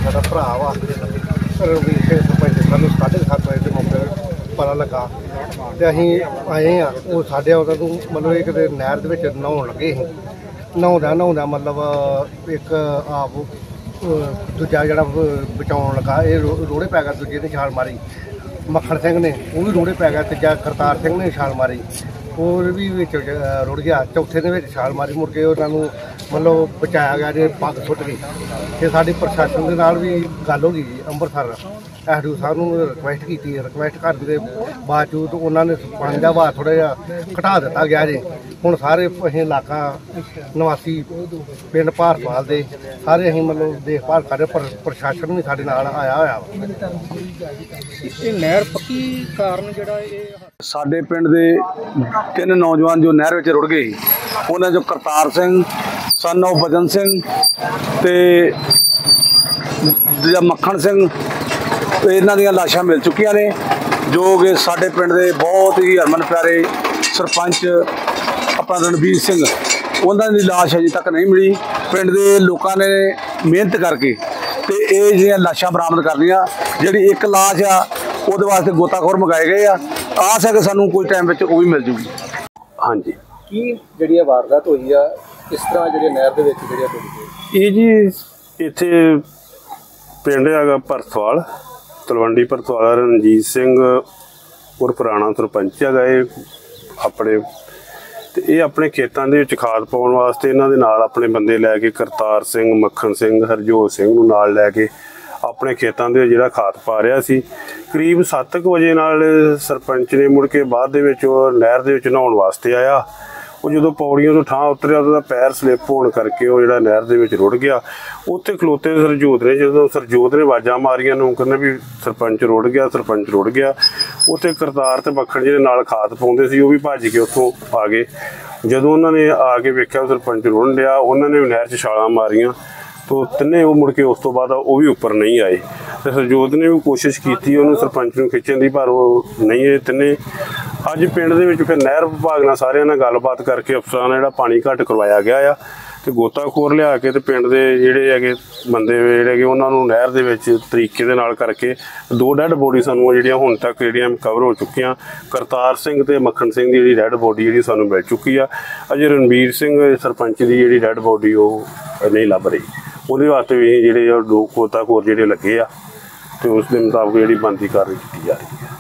साडा भरा वा रणवीर सिंह सरपंच सानूं 7:30 बजे के मौके पता लगा तो असीं आए हाँ। वो साढ़े उधर तो मतलब एक नहर दे विच नहाउण लगे ही। नहाउंदा मतलब एक आप दूजा जिहड़ा बचाउण लगा ये रोड़े पै गया। दूजे ने छाल मारी मक्खण सिंह ने, वो भी रोड़े पै गया। तीजा करतार सिंह ने छाल मारी, और भी रुड़ गया। चौथे ने छाल मारी, मुड़ के उन्होंने मतलब बचाया गया जे पग सुट गई। तो साड़ी प्रशासन के नाल भी गल हो गई जी। अंमृतसर एसडीओ साहब नूं रिक्वेस्ट की, रिक्वेस्ट करने के बावजूद उन्होंने पानी का भार थोड़ा जिहा घटा दिता गया जे। हुण सारे असीं इलाका निवासी पिंड भारतवाल दे सारे असीं मतलब देखभाल कर रहे। पर प्रशासन भी साडे नाल आया होया वा। नहर पक्की कारण जिहड़ा साडे पिंड दे 3 नौजवान जो नहर विच रुड़ गए, उन्हां जो करतार सिंह सन ऑफ बजन सिंह ते दूजा मक्खण सिंह, इन्हां दीयां लाशां मिल चुकियां ने, जो कि साडे पिंड दे बहुत ही हरमन प्यारे सरपंच अपना रणवीर सिंह, उन्हां दी लाश अजे तक नहीं मिली। पिंड दे लोकां ने मेहनत करके ते ये जिहड़ियां लाशां बरामद कर लियां। जिहड़ी एक लाश आ ਉਹਦੇ वास्ते गोताखोर मंगाए गए आ, आस है कि सानू कोई टाइम में वो भी मिल जूगी। हाँ जी, की जिहड़ी वारदात हुई आ किस तरह जिहड़ी नहर दे विच जिहड़ी टुट गई? ये जी इत्थे पिंड हैगा भरतवाल, तलवंडी भरतवाल। रणजीत सिंह और पुराना सरपंच हैगा ये अपने, ते ये अपने खेतों के विच खाद पाउण वास्ते इन्हां दे नाल अपने बंदे लैके करतार सिंह, मक्खण सिंह, हरजोत सिंह नूं नाल लैके अपने खेतों के जिहड़ा खाद पा रहा सी। करीब 7 बजे नाल सरपंच ने मुड़ के बाद दे विच नहर दे विच नहाउण वास्ते आया। वो जो पौड़ियों तो थां उतरिया तो पैर स्लिप होने करके वो जिहड़ा नहर दे विच रुड़ गया। उत्थे खलोते सरजोत ने, जो सरजोत ने आवाज़ां मारियां नूं कहने भी सरपंच रुड़ गया, सरपंच रुड़ गया। उत्थे करतार ते मक्खण जिहड़े नाल खाद पाउंदे सी, वो भी भज के उत्थों आ गए। जदों उन्होंने आके वेख्या सरपंच रुड़न लिया, उन्होंने भी नहर च छालां मारियां। तो तिन्ने वो मुड़ के उस तो बाद वो भी उपर नहीं आए। तो सरजोत ने भी कोशिश की उन्होंने सरपंच नूं खिच्चण दी, पर वो नहीं आए तिन्ने। अज पिंड दे विच फिर नहर विभाग नाल सारिआं नाल गलबात करके अफसरां नाल जिहड़ा पानी घट करवाया गया आ, ते गोताखोर लिया के ते पिंड दे जिहड़े हैगे बंदे जिहड़े कि उन्हां नूं नहर दे विच तरीके दे नाल करके 2 डैड बॉडी सानूं जिहड़ियां हुण तक जिहड़ियां कवर हो चुकियां। करतार सिंह ते मक्खण सिंह दी जिहड़ी डैड बॉडी जिहड़ी सानूं मिल चुकी आ। अजे रणवीर सिंह सरपंच दी जिहड़ी डैड बॉडी वो नहीं लभ रही। ਉਹਦੇ वास्ते भी जिहड़े गोताखोर जिहड़े लगे आ, ते उस दे मुताबिक जिहड़ी बनदी कार्रवाई कीती जा रही है।